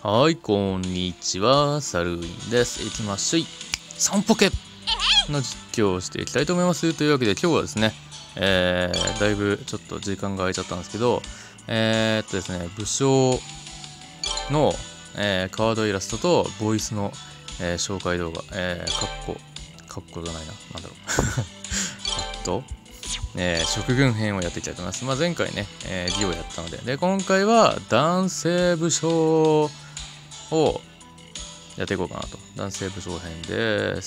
はい、こんにちは、サルウィンです。行きましょい。サンポケの実況をしていきたいと思います。というわけで今日はですね、だいぶちょっと時間が空いちゃったんですけど、ですね、武将の、カードイラストとボイスの、紹介動画、カッコじゃないな、なんだろう。あと、食軍編をやっていきたいと思います。前回ね、リオやったので、今回は男性武将をやっていこうかなと。男性武将編です。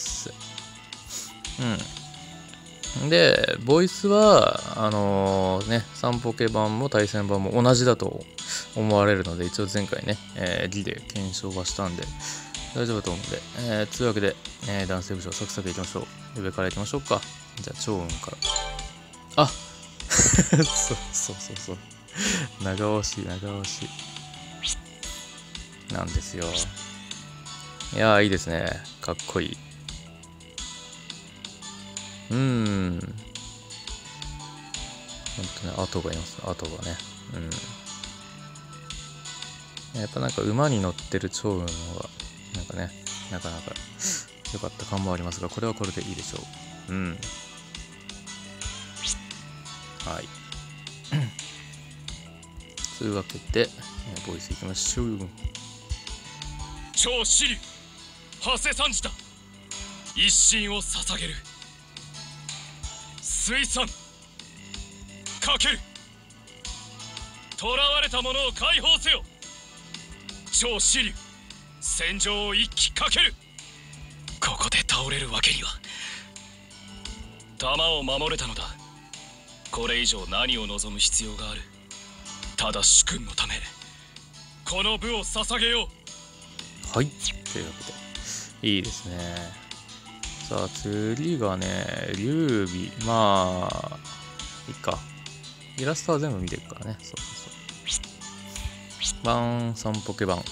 で、ボイスは、サンポケ版も対戦版も同じだと思われるので、一応前回ね、リで検証はしたんで、大丈夫だと思うので、というわけで、男性武将サクサクいきましょう。上からいきましょうか。じゃあ、趙雲から。あそう。長押しなんですよ。いやー、いいですね。かっこいい。ほんとね、後がいます。後がね。やっぱなんか馬に乗ってる趙雲の方が、なんかね、なかなか良かった感もありますが、これはこれでいいでしょう。はい。というわけで、ボイスいきましょう。 超支流長谷三次だ。一心を捧げる。水産かける。囚われた者を解放せよ。超支流戦場を一気かける。ここで倒れるわけには。弾を守れたのだ。これ以上何を望む必要がある。ただ主君のためこの部を捧げよう。 はい、というわけでいいですね。さあ次がね、劉備。いいか。イラストは全部見てるからね。そうサンポケ版。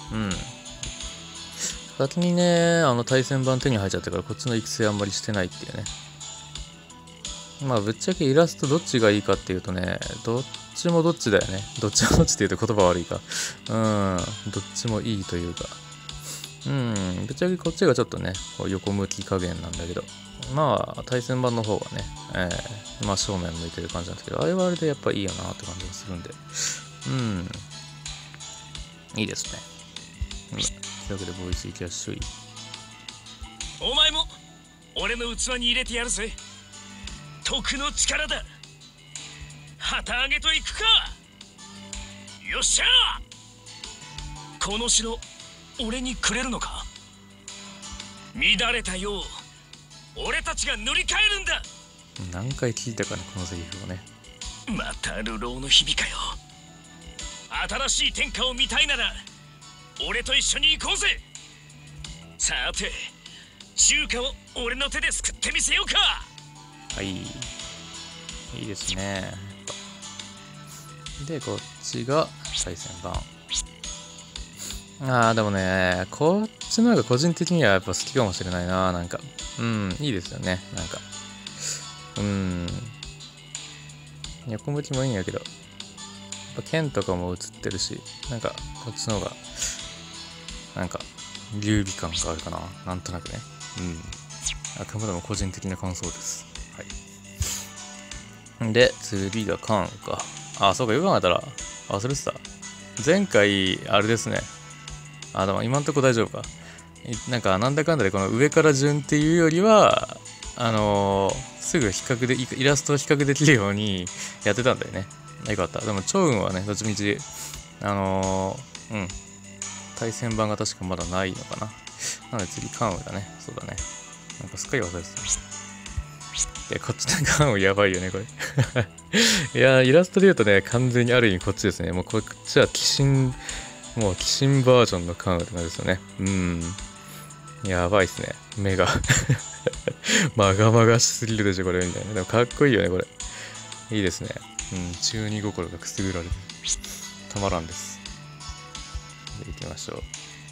先にね、対戦版手に入っちゃったから、こっちの育成あんまりしてないっていうね。ぶっちゃけイラストどっちがいいかっていうとね、どっちもどっちだよね。どっちもどっちって言うと言葉悪いか。どっちもいいというか。ぶっちゃけこっちがちょっとね、こう横向き加減なんだけど、対戦版の方がね、正面向いてる感じなんですけど、あれはあれでやっぱいいよなって感じがするんで、いいですね。というわけで、ボイスいきやすい。 お前も俺の器に入れてやるぜ。徳の力だ。旗揚げといくか。よっしゃー。この城俺にくれるのか。乱れたよう俺たちが塗り替えるんだ。 何回聞いたかね、このセリフをね。 また流浪の日々かよ。新しい天下を見たいなら俺と一緒に行こうぜ。さて中華を俺の手ですくってみせようか。 はい、いいですね。で、こっちが対戦版。でもね、こっちの方が個人的にはやっぱ好きかもしれないな。なんかいいですよね。なんか横向きもいいんやけど、やっぱ剣とかも映ってるし、なんかこっちの方がなんか劉備感があるかな。なんとなくね。あくまでも個人的な感想です。はい。で、次がカンか。そうか、よく考えたら忘れてた。前回あれですね。でも今んとこ大丈夫か。なんかなんだかんだでこの上から順っていうよりは、すぐイラストを比較できるようにやってたんだよね。よかった。でも趙雲はね、どっちみち対戦版が確かまだないのかな。なので次関羽だね。そうだね。なんかすっかり忘れてた。いや、こっちの関羽やばいよね、これ。いや、イラストで言うとね、完全にある意味こっちですね。もうこっちは鬼神バージョンの関羽って感じですよね。やばいっすね。目が。まがまがしすぎるでしょ、これ、みたいな。でもかっこいいよね、これ。いいですね。中二心がくすぐられてたまらんです。で、行きましょう。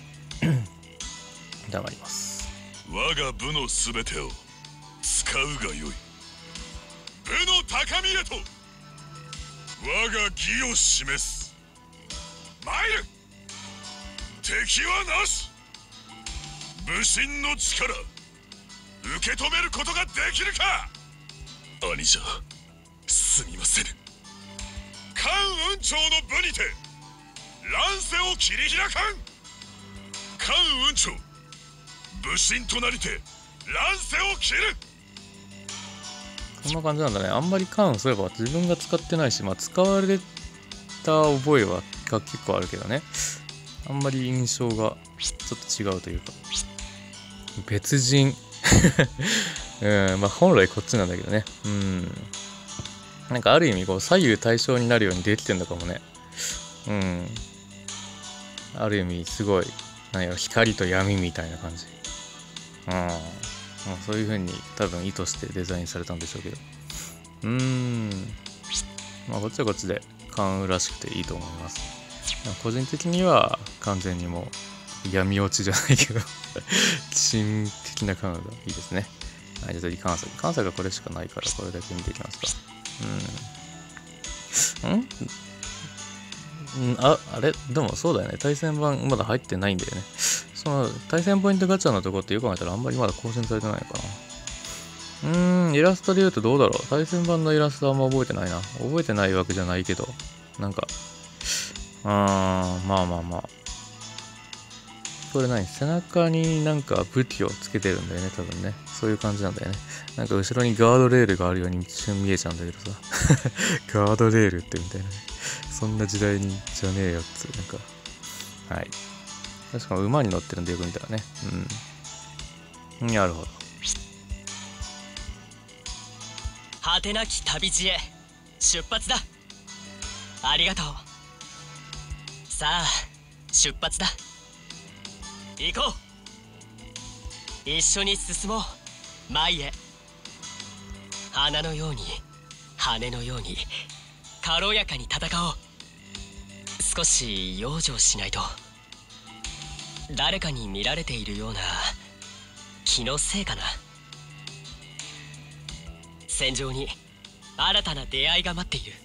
黙ります。 我が部のすべてを使うがよい。部の高みへと我が義を示す。参る。 敵はなし。武神の力受け止めることができるか。兄者、すみませぬ。関雲長の部にて乱世を切り開かん。関雲長、武神となりて乱世を切る。 こんな感じなんだね。あんまりカンそういえば自分が使ってないし、まあ使われた覚えは結構あるけどね。あんまり印象がちょっと違うというか。別人。まあ本来こっちなんだけどね。なんかある意味こう左右対称になるようにできてんのかもね。ある意味すごい、なんやろ、光と闇みたいな感じ。そういう風に多分意図してデザインされたんでしょうけど。まあこっちはこっちで関羽らしくていいと思います。個人的には完全にもう闇落ちじゃないけど神的な関羽がいいですね。はい、じゃあ次関西がこれしかないからこれだけ見ていきますか。あれでもそうだよね。対戦版まだ入ってないんだよね。その対戦ポイントガチャのとこってよく考えたらあんまりまだ更新されてないのかな。イラストで言うとどうだろう。対戦版のイラストはあんま覚えてないな。覚えてないわけじゃないけど、なんかまあこれ何、背中になんか武器をつけてるんだよね、多分ね。そういう感じなんだよね。なんか後ろにガードレールがあるように一瞬見えちゃうんだけどさガードレールってみたいな、そんな時代にじゃねえよっつう、なんかはい。確か馬に乗ってるんでよく見たらね。なるほど。 果てなき旅路へ出発だ。ありがとう。さあ出発だ。行こう。一緒に進もう。前へ。花のように羽のように軽やかに戦おう。少し養生しないと。誰かに見られているような気のせいかな。戦場に新たな出会いが待っている。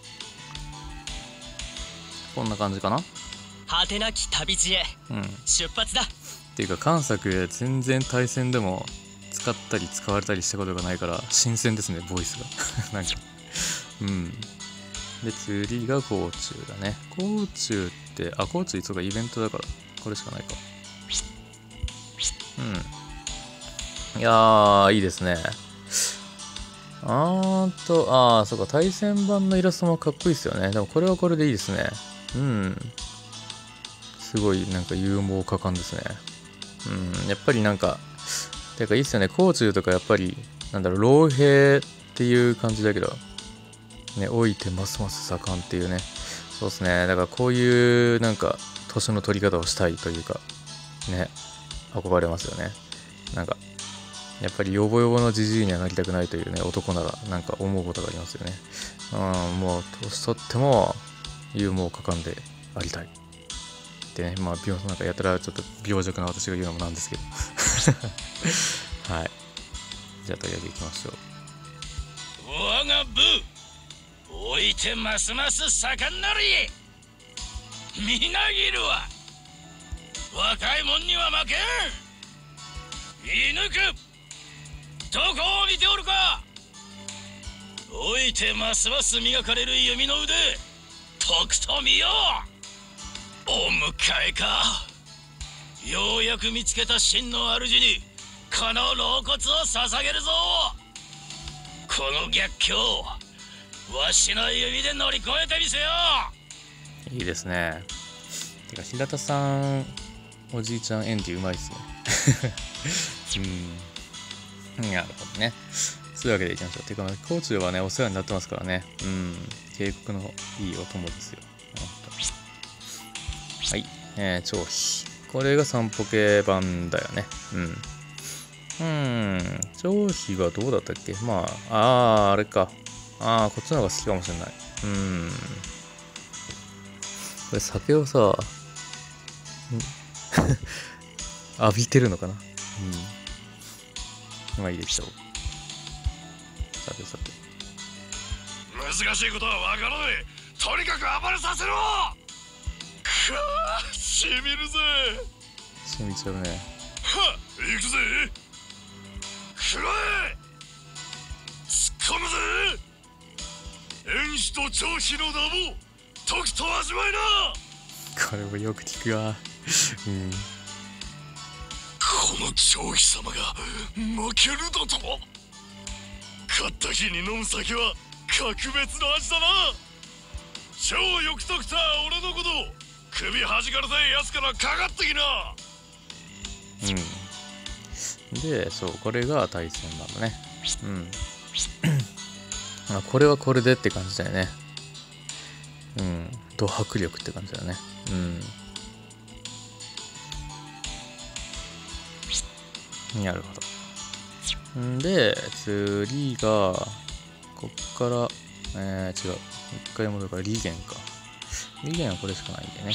こんな感じかな。 果てなき旅路へ出発だ。 っていうか関作全然対戦でも使ったり使われたりしたことがないから新鮮ですね、ボイスがなんかで次が甲冑だね。甲冑って甲冑そうかイベントだからこれしかないか。いやーいいですね。そうか、対戦版のイラストもかっこいいですよね。でもこれはこれでいいですね。すごいなんか勇猛果敢ですね。やっぱりなんかてかいいっすよね。甲冑とかやっぱりなんだろう、老兵っていう感じだけどね、老いてますます盛んっていうね。そうですね。だからこういうなんか年の取り方をしたいというかね、憧れますよね。なんかやっぱりヨボヨボのジジイにはなりたくないというね、男ならなんか思うことがありますよね。もう年取っても勇猛果敢でありたいってね。まあなんかやたらちょっと病弱な私が言うのもなんですけどはい、じゃあとりあえずいきましょう。 我が部置いてますます盛んなり。みなぎるわ。若いもんには負けん。見抜く。どこを見ておるか。置いてますます磨かれる弓の腕、とくと見よう。お迎えか。ようやく見つけた真の主にこの老骨を捧げるぞ。この逆境わしの弓で乗り越えてみせよう。いいですね。てか平田さんおじいちゃん演技うまいっすねなるほどね。そういうわけでいきましょう。てか甲冑はねお世話になってますからね。警告のいいお供ですよ。はい、張飛。これが3ポケ版だよね。張飛はどうだったっけ。まああれか。こっちの方が好きかもしれない。これ酒をさ浴びてるのかな。まあいいでしょう。さてさて、 難しいことはわからない。とにかく暴れさせろ。くーしみるぜ。 しみちゃうね。 はっ、行くぜ。くらえ。突っ込むぜ。遠視と長飛のダボ、とくと味わいな。 これもよく聞くわ。うん。 この長飛様が負けるだと。勝った日に飲む酒は格別の味だな。超よくとくた俺のこと、首はじかれたいやつからかかってきな。 うん。で、そう、これが対戦版だね。うん。まあ、これはこれでって感じだよね。うん。ド迫力って感じだよね。うん。なるほど。んで、次が、こっから、違う。一回戻るからリーゲンか。リーゲンはこれしかないんでね。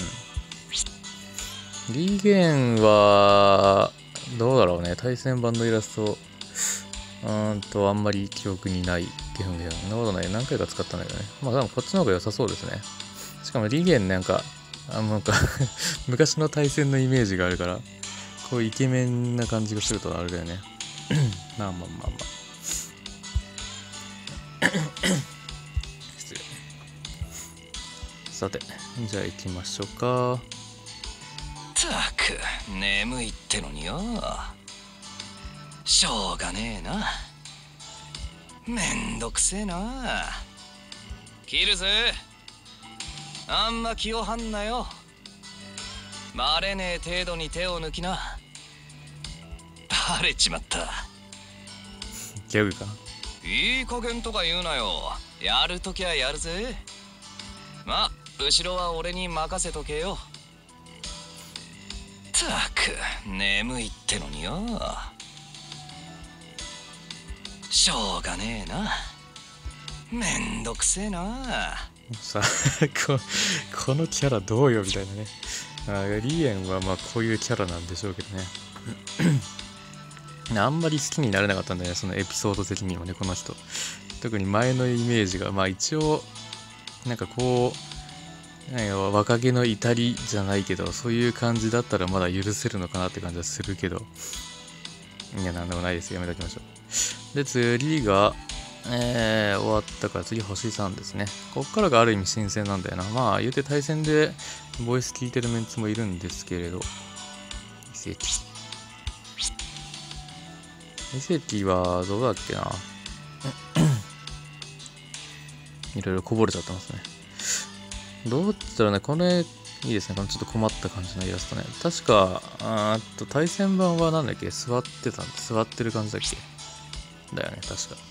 うん。リーゲンは、どうだろうね。対戦版のイラスト、あんまり記憶にないっていうので、そんなことない。何回か使ったんだけどね。まあ、多分こっちの方が良さそうですね。しかもリーゲンなんか昔の対戦のイメージがあるから、こうイケメンな感じがするとあれだよね。まあ。失礼。さて、じゃあ行きましょうか。 たく、眠いってのによ。しょうがねえな。めんどくせえな。切るぜ。あんま気を張んなよ。バレねえ程度に手を抜きな。バレちまった。 ギャグか。 いい加減とか言うなよ。やるときはやるぜ。まあ、後ろは俺に任せとけよ。たく、眠いってのによ。しょうがねえな。めんどくせえな。 さあこのキャラどうよみたいなね。リエンはまあこういうキャラなんでしょうけどね。あんまり好きになれなかったんだよね、そのエピソード的にはね、この人。特に前のイメージが、まあ一応、なんかこう、若気の至りじゃないけど、そういう感じだったらまだ許せるのかなって感じはするけど、いや、なんでもないです。やめときましょう。で、次が、終わったから次星3ですね。こっからがある意味新鮮なんだよな。まあ言うて対戦でボイス聞いてるメンツもいるんですけれど、遺跡はどうだっけな。いろいろこぼれちゃってますね。どうって言ったらね、これいいですね。このちょっと困った感じのイラストね。確か、対戦版はなんだっけ、座ってる感じだっけだよね、確か。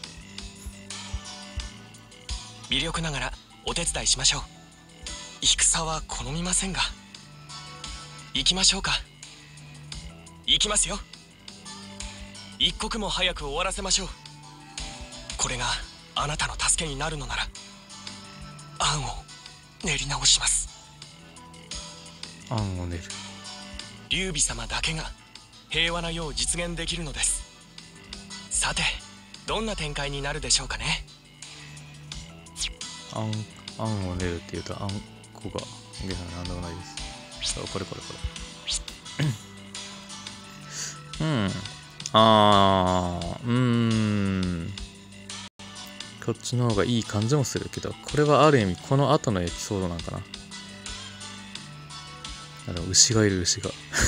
微力ながらお手伝いしましょう。戦は好みませんが、行きましょうか。行きますよ。一刻も早く終わらせましょう。これがあなたの助けになるのなら、案を練り直します。 案を練る。 劉備様だけが平和な世を実現できるのです。さて、どんな展開になるでしょうかね。 案を練るって言うと、あんこが、なんでもないです。これ。こっちの方がいい感じもするけど、これはある意味この後のエピソードなんかな。でも牛がいる、牛が。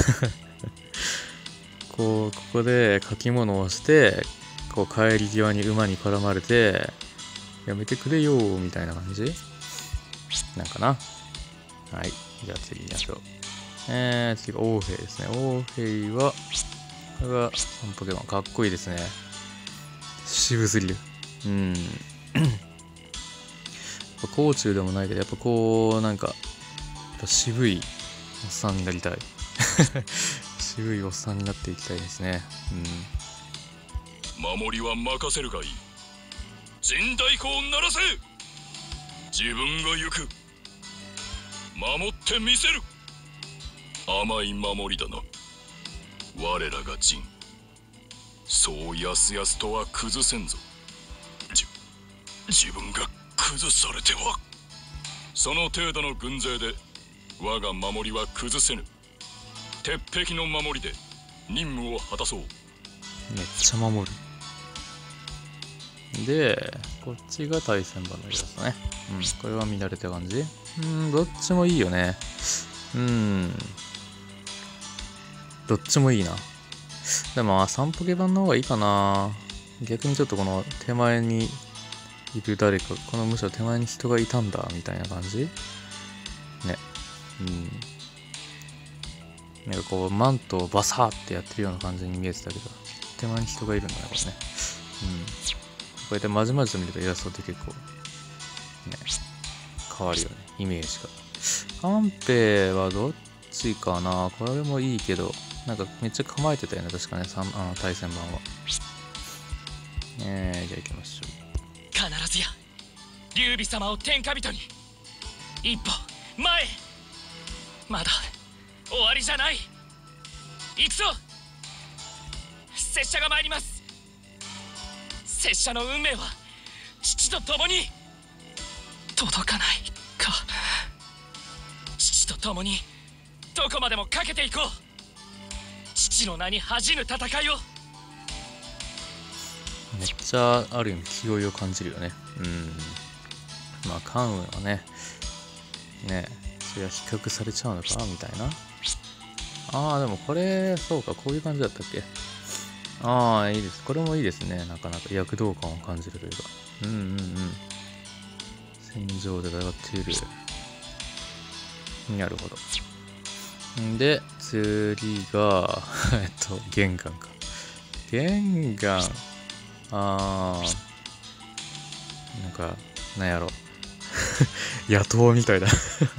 ここで書き物をして、こう帰り際に馬に絡まれて、やめてくれよーみたいな感じなんかな。はい。じゃあ次行きましょう。次が王兵ですね。王兵は、これが3ポケモン。かっこいいですね。渋すぎる。甲虫でもないけど、やっぱこう、なんか、渋いおっさんになりたい。渋いおっさんになっていきたいですね。 守りは任せるがいい。陣太鼓を鳴らせ。自分が行く。守ってみせる。甘い守りだな。我らが陣、そうやすやすとは崩せんぞ。自分が崩されては。その程度の軍勢で我が守りは崩せぬ。鉄壁の守りで任務を果たそう。 めっちゃ守る。で、こっちが対戦版のイラストね。これは見慣れた感じ。どっちもいいよね。どっちもいいな。でも、3ポケ版の方がいいかな。逆にちょっとこの手前にいる誰か、このむしろ手前に人がいたんだ、みたいな感じね。なんかこう、マントをバサーってやってるような感じに見えてたけど、手前に人がいるんだね、これね。こうやってまじまじと見るとイラストって結構、ね、変わるよね、イメージが。カンペはどっちかな。これもいいけど、なんかめっちゃ構えてたよね、確かね、対戦版は。じゃあ行きましょう。 必ずや劉備様を天下人に。一歩前へ。まだ終わりじゃない。行くぞ。拙者が参ります。拙者の運命は父と共に。届かないか。父と共にどこまでもかけていこう。父の名に恥じぬ戦いを。 めっちゃある意味気負いを感じるよね。まあ関羽はねそれは比較されちゃうのかみたいな。でもこれそうか、こういう感じだったっけ。いいです。これもいいですね。なかなか躍動感を感じるというか。戦場で戦っている。なるほど。で次が玄関か。玄関。なんかなんやろ野党みたいだ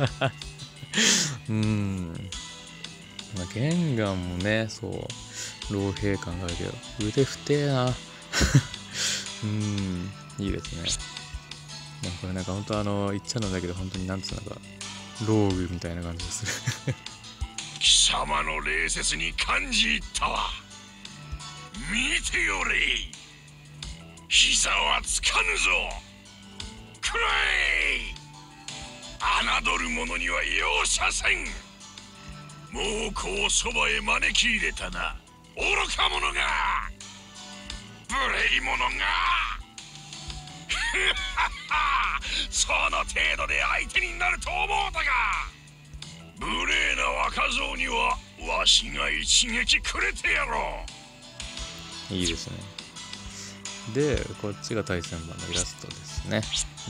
玄関もね、そう老兵感があるけど腕太えな。いいですね。でもこれなんか本当言っちゃうんだけど、本当になんつうのかローグみたいな感じがする。 貴様の礼節に感じ入ったわ。見てよれ。膝はつかぬぞ。くらえ。侮る者には容赦せん。猛虎をそばへ招き入れたな、愚か者が。無礼者が。その程度で相手になると思うたが、無礼な若造にはわしが一撃くれてやろう。いいですね。でこっちが対戦版のイラストですね。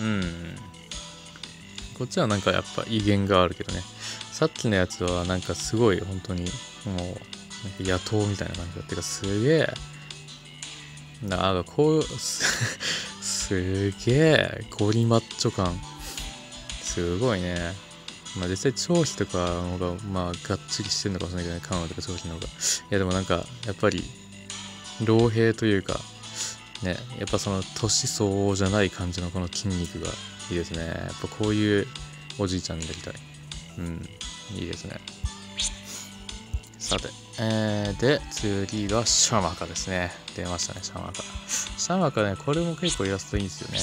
こっちはなんかやっぱ威厳があるけどね。さっきのやつはなんかすごい本当にもうなんか野党みたいな感じだっていうか、すげえなんかこうすげえゴリマッチョ感すごいね。まあ実際張飛とかの方がまあがっちりしてるのかもしれないけどね、関羽とか張飛の方が。いやでもなんかやっぱり老兵というかね、やっぱその年相応じゃない感じのこの筋肉がいいですね。やっぱこういうおじいちゃんになりたい。いいですね。さて、で次がシャマカですね。出ましたね、シャマカ。シャマカね、これも結構イラストいいんですよね。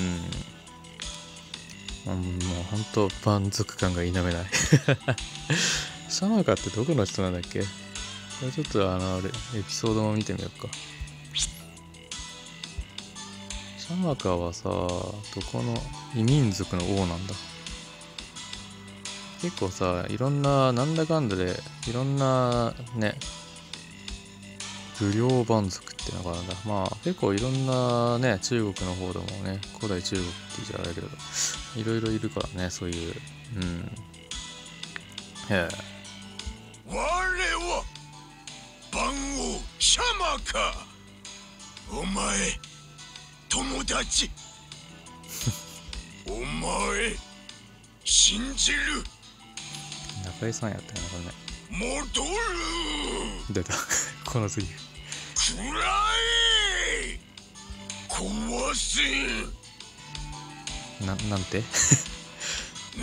もうほんと満足感が否めない。シャマカってどこの人なんだっけ。ちょっとエピソードも見てみようか。シャマカはさ、どこの異民族の王なんだ。結構さ、いろんな、なんだかんだで、いろんなね、武領蛮族っていうのがあるんだ。まあ、結構いろんなね、中国の方でもね、古代中国って言っちゃあれだけど、いろいろいるからね、そういう、へえ。 我は、万王シャマカ。お前、友達。お前、信じる。 中井さんやったよね、これね。 戻る。 出た。この次。 くらえ。壊せ。 なんて。 く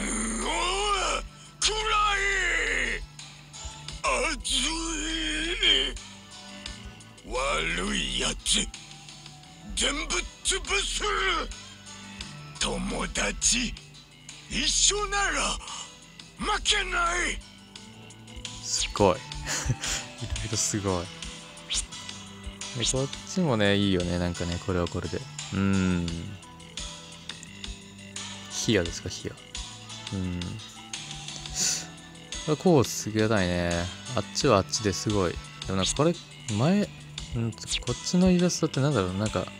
らえ。熱い。悪いやつ全部潰す。友達一緒なら負けない。 すごい。いろいろすごい。で、こっちもね、いいよね。なんかね、これはこれで。ヒアですか、ヒア。こうすげえないね。あっちはあっちですごい。でもなんかこれ、こっちのイラストってなんだろう、なんか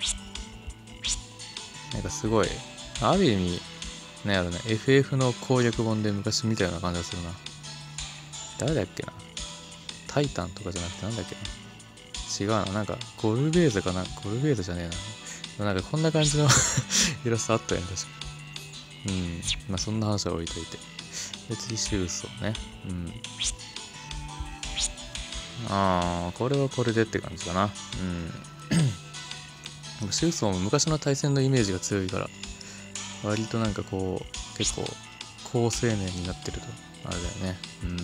すごい、ある意味、なんやろね、FF の攻略本で昔見たような感じがするな。誰だっけな、タイタンとかじゃなくてなんだっけな。違うな、なんか、ゴルベーザかな、ゴルベーザじゃねえな。なんかこんな感じのイラストあったよね、確か。まあそんな話は置いといて。で、次、シューソーね。これはこれでって感じかな。シューソーも昔の対戦のイメージが強いから、割となんかこう、結構、好青年になってると、あれだよね。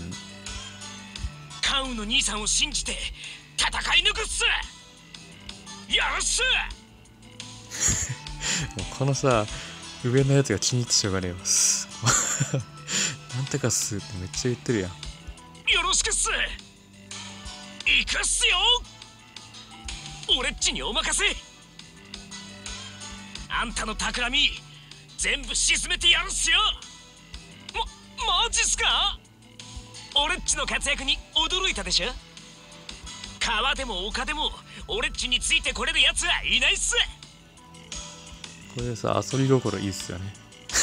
カウの兄さんを信じて、戦い抜くっす。よろしもうこのさ、上のやつが気に入ってしょうがねえわ。なんとかっすってめっちゃ言ってるやん。 よろしくっす。行くっすよ。俺っちにお任せ。あんたの企み全部沈めてやるっすよ。マジっすか。俺っちの活躍に驚いたでしょ。川でも丘でも俺っちについてこれるやつはいないっす。 これさ、遊び心いいっすよね。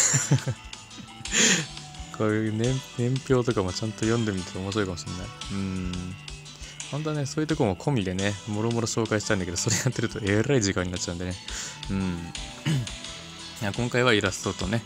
こういう年表とかもちゃんと読んでみて面白いかもしれない。本当はね、そういうとこも込みでね、もろもろ紹介したいんだけど、それやってるとえらい時間になっちゃうんでね。いや、今回はイラストとね、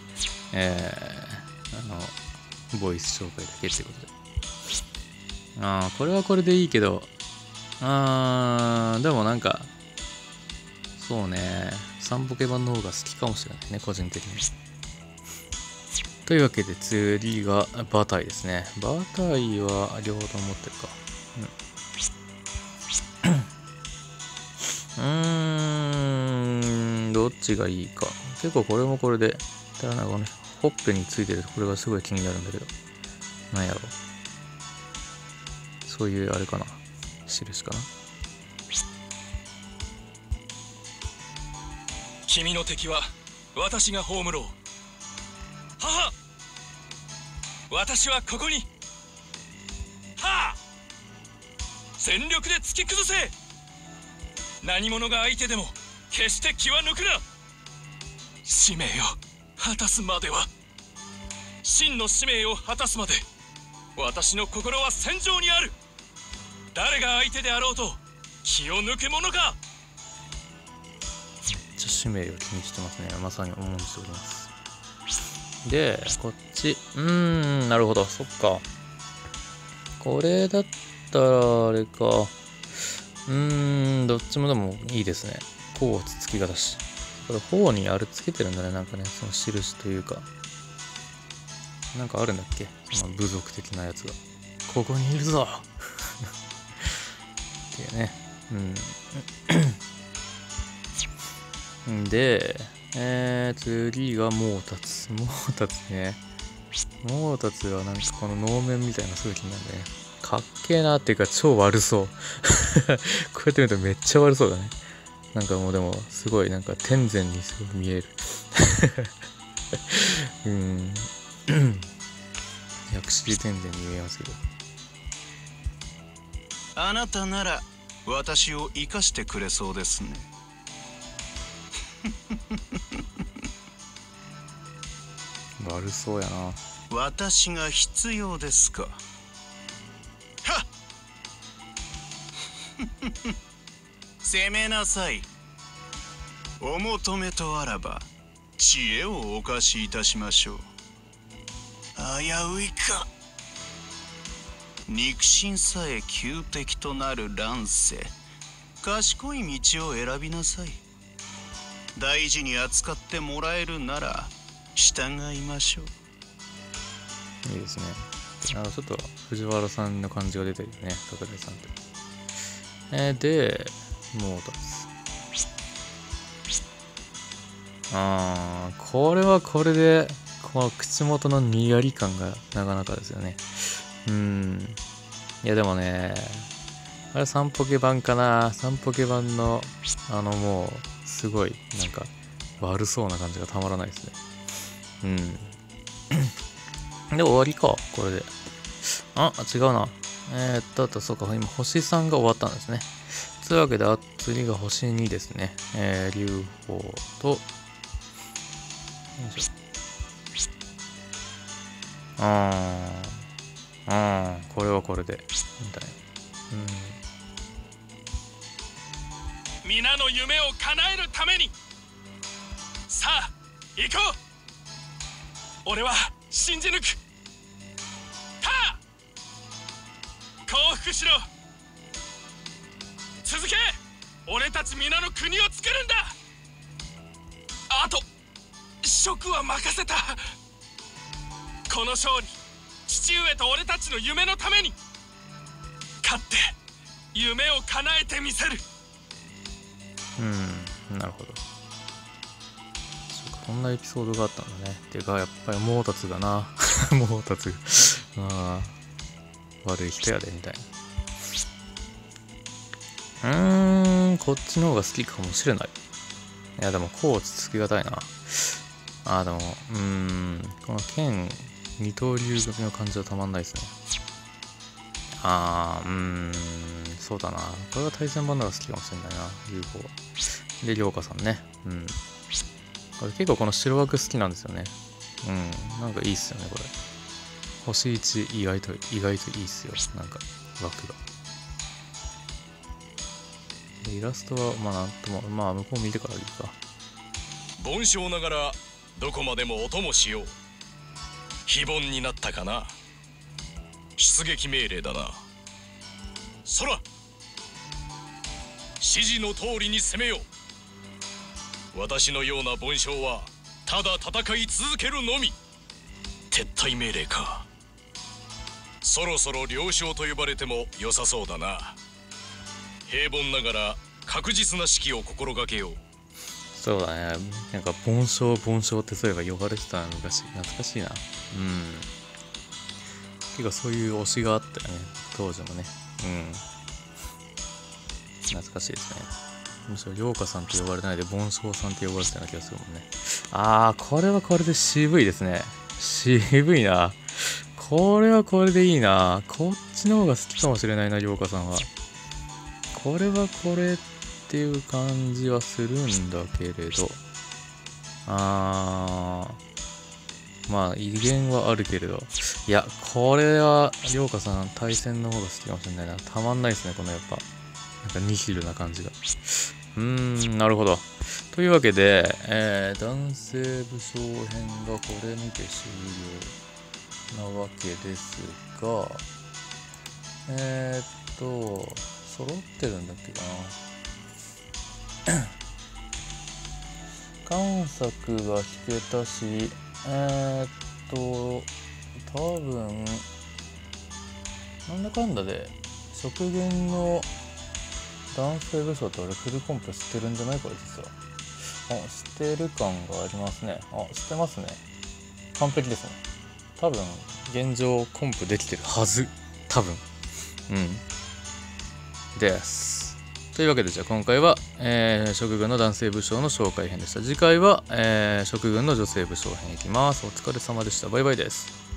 ボイス紹介だけってことで。これはこれでいいけど、でもなんか、そうね、3ポケ版の方が好きかもしれないね、個人的に。というわけで、次がバタイですね。バタイは両方とも持ってるか。どっちがいいか。結構これもこれで、ただなんかこのほっぺについてるこれがすごい気になるんだけど。なんやろ。そういうあれかな。印かな。 君の敵は私が葬ろう。母、私はここに。はあ、全力で突き崩せ。何者が相手でも決して気は抜くな。使命を果たすまでは、真の使命を果たすまで私の心は戦場にある。誰が相手であろうと気を抜くものか。 めっちゃ使命を気にしてますね。まさに重んじております。で、こっち。なるほど。そっか。これだったら、あれか。どっちもでもいいですね。こうつつきがだし。これ、頬にあれつけてるんだね。なんかね、その印というか。なんかあるんだっけ、その部族的なやつが。ここにいるぞっていうね。で、次がモータツ。モータツね。モータツはなんかこの能面みたいなすごい気になるんだね。かっけえなっていうか超悪そう。こうやって見るとめっちゃ悪そうだね。なんかもうでもすごいなんか天然にすごい見える。薬師天然に見えますけど。 あなたなら私を生かしてくれそうですね。 悪そうやな。 私が必要ですか。はっ攻めなさい。お求めとあらば知恵をお貸しいたしましょう。危ういか。肉親さえ仇敵となる乱世、賢い道を選びなさい。大事に扱ってもらえるなら従いましょう。 いいですね。なんかちょっと藤原さんの感じが出てるよね、桜井さんって。で、モータツ。これはこれでこの口元のにやり感がなかなかですよね。いやでもね、あれ3ポケ版かな。3ポケ版のもうすごいなんか悪そうな感じがたまらないですね。で終わりかこれで。違うな。そうか、今星3が終わったんですね。というわけで次が星2ですね。竜鳳とよいしょ。これはこれでみたいな。 皆の夢を叶えるために、さあ行こう。俺は信じ抜く。降伏しろ。続け。俺たち皆の国を作るんだ。あと職は任せた。この勝利、父上と俺たちの夢のために勝って夢を叶えてみせる。 なるほど。こんなエピソードがあったんだね。てかやっぱりモータツがなモータツが悪い人やでみたいな。こっちの方が好きかもしれない。いやでもこう落ち着きがたいな。でもこの剣二刀流組の感じはたまんないですね。そうだな。これが対戦版の方が好きかもしれないな。UFO で涼香さんね。これ結構この白枠好きなんですよね。なんかいいっすよねこれ。星1意外といいっすよ。なんか枠が。でイラストはなんとも向こう見てからいいか。 凡将ながらどこまでもお供しよう。非凡になったかな。出撃命令だな。空、指示の通りに攻めよう。私のような凡将はただ戦い続けるのみ。撤退命令か。そろそろ領将と呼ばれても良さそうだな。平凡ながら確実な指揮を心がけよう。 そうだね。なんか凡将ってそういえば呼ばれてたの昔。懐かしいな。結構そういう推しがあったよね当時もね。懐かしいですね。むしろ涼香さんって呼ばれないで凡将さんって呼ばれてたような気がするもんね。これはこれで渋いですね。渋いな。これはこれでいいな。こっちの方が好きかもしれないな、涼香さんは。これはこれっていう感じはするんだけれど。威厳はあるけれど。いや、これは涼香さん対戦の方が好きかもしれないな。たまんないですね、このやっぱ。なんかニヒルな感じが。なるほど。というわけで、男性武将編がこれにて終了なわけですが、揃ってるんだっけかな。贋作が引けたし、多分、なんだかんだで、食言の男性武将って俺フルコンプしてるんじゃないこれ実は。してる感がありますね。してますね。完璧ですね。多分、現状コンプできてるはず。多分。です。というわけでじゃあ今回は、食軍の男性武将の紹介編でした。次回は、食軍の女性武将編いきます。お疲れ様でした。バイバイです。